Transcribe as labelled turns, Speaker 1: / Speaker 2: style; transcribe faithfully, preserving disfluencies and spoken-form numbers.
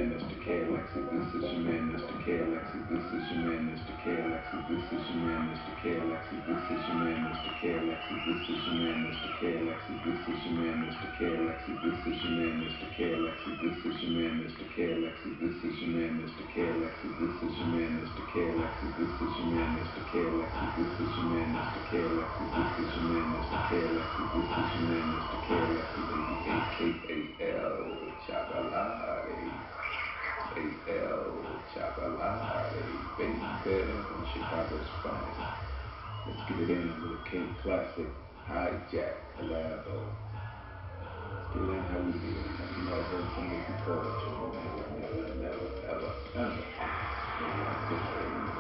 Speaker 1: man, Mister K Alexis. This is your man, Mister K Alexis. This is your man, Mister K Alexis. This is your man, Mister K Alexis. This is your man, Mister K Alexis. This is your man, Mister K Alexis. This is your man, Mister K Alexis. This is your man, Mister K Alexis. This is your man, Mister K Alexis. This is your man, Mister K Alexis. This is your man, Mister K Alexis. This is your man, Mister K Alexis. This is your man, Mister K Alexis. This is your man, Mister K Alexis. This is your man, Mister K Alexis. A K A L Chocolate. A L Chocolate. Baby from Chicago's finest. Let's get it in with a King Classic Hijack collabo. Let's get it in how we do it. Now, you might have heard some of this before, but you'll never, never, never, ever, ever hear it like this, baby.